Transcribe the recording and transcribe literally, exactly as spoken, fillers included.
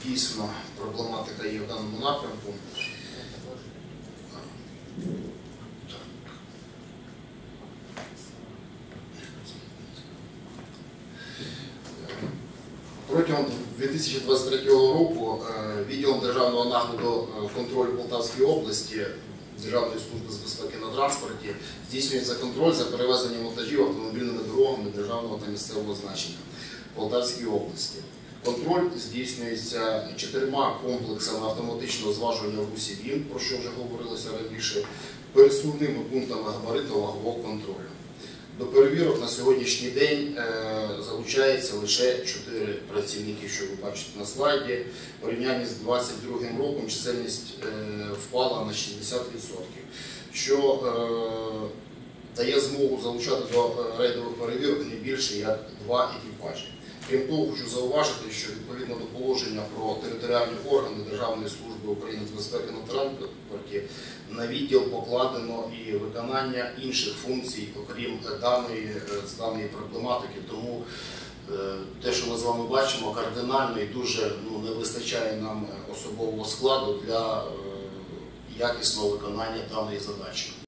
дійсно проблематика є в даному напрямку. Протягом дві тисячі двадцять третього року відділом державного нагляду контролю Полтавської області Державної служби з безпеки на транспорті здійснюється контроль за перевезенням вантажів автомобільними дорогами державного та місцевого значення в Полтавській області. Контроль здійснюється чотирма комплексами автоматичного зважування в русі ВІМ, про що вже говорилося раніше, пересувними пунктами габаритно-вагового контролю. До перевірок на сьогоднішній день е, залучається лише чотири працівники, що ви бачите на слайді. В порівнянні з двадцять другим роком чисельність е, впала на шістдесят відсотків, що е, дає змогу залучати до рейдових перевірок не більше як два екіпажі. Крім того, хочу зауважити, що відповідно до положення про територіальні органи Державної служби України з безпеки на транспорті на відділ покладено і виконання інших функцій, окрім даної, даної проблематики. Тому те, що ми з вами бачимо, кардинально і дуже ну, не вистачає нам особового складу для якісного виконання даної задачі.